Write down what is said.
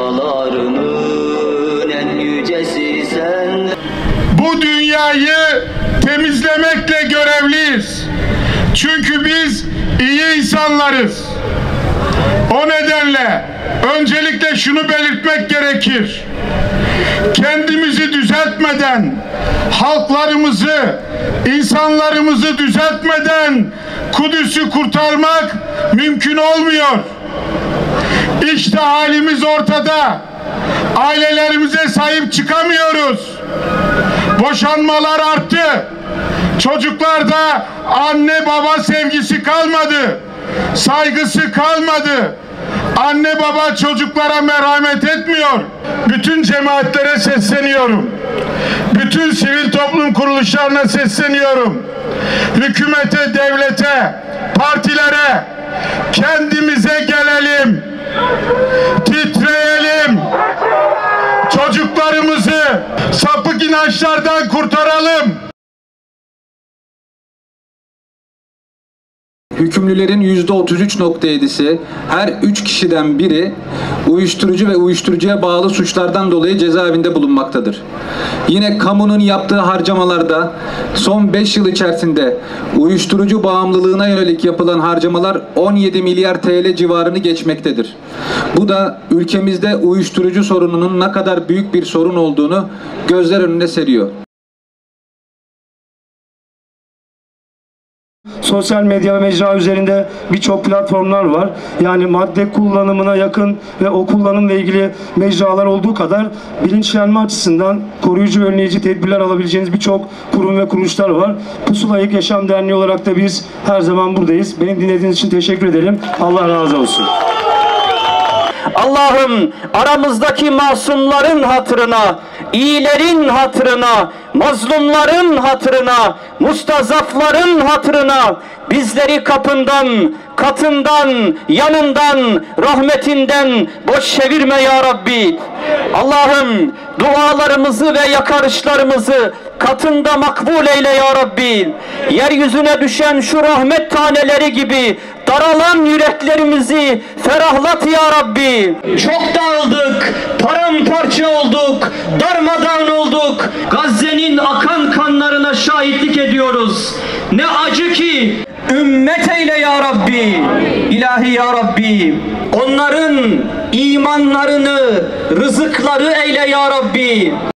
dağlarının en yücesi sen. Bu dünyayı temizlemekle görevliyiz. Çünkü biz iyi insanlarız. O nedenle öncelikle şunu belirtmek gerekir. Kendimizi düzeltmeden, halklarımızı, insanlarımızı düzeltmeden Kudüs'ü kurtarmak mümkün olmuyor. İşte halimiz ortada. Ailelerimize sahip çıkamıyoruz. Boşanmalar arttı. Çocuklarda anne baba sevgisi kalmadı. Saygısı kalmadı. Anne baba çocuklara merhamet etmiyor. Bütün cemaatlere sesleniyorum. Bütün sivil toplum kuruluşlarına sesleniyorum. Hükümete, devlete, partilere kendimize gelelim. Titreyelim. Çocuklarımızı sapık inançlardan kurtaralım. Hükümlülerin %33.7'si, her 3 kişiden biri uyuşturucu ve uyuşturucuya bağlı suçlardan dolayı cezaevinde bulunmaktadır. Yine kamunun yaptığı harcamalarda son 5 yıl içerisinde uyuşturucu bağımlılığına yönelik yapılan harcamalar 17 milyar TL civarını geçmektedir. Bu da ülkemizde uyuşturucu sorununun ne kadar büyük bir sorun olduğunu gözler önüne seriyor. Sosyal medya ve mecra üzerinde birçok platformlar var. Yani madde kullanımına yakın ve o kullanımla ilgili mecralar olduğu kadar bilinçlenme açısından koruyucu ve önleyici tedbirler alabileceğiniz birçok kurum ve kuruluşlar var. Pusula İlk Yaşam Derneği olarak da biz her zaman buradayız. Beni dinlediğiniz için teşekkür ederim. Allah razı olsun. Allah'ım aramızdaki masumların hatırına, iyilerin hatırına, mazlumların hatırına, mustazafların hatırına bizleri kapından, katından, yanından, rahmetinden boş çevirme ya Rabbi. Allah'ım dualarımızı ve yakarışlarımızı katında makbul eyle ya Rabbi. Yeryüzüne düşen şu rahmet taneleri gibi daralan yüreklerimizi ferahlat ya Rabbi. Çok dağıldık, paramparça olduk, darmadağın olduk. Gazze'nin akan kanlarına şahitlik ediyoruz. Ne acı ki ümmet eyle ya Rabbi. İlahi ya Rabbi. Onların imanlarını, rızıkları eyle ya Rabbi.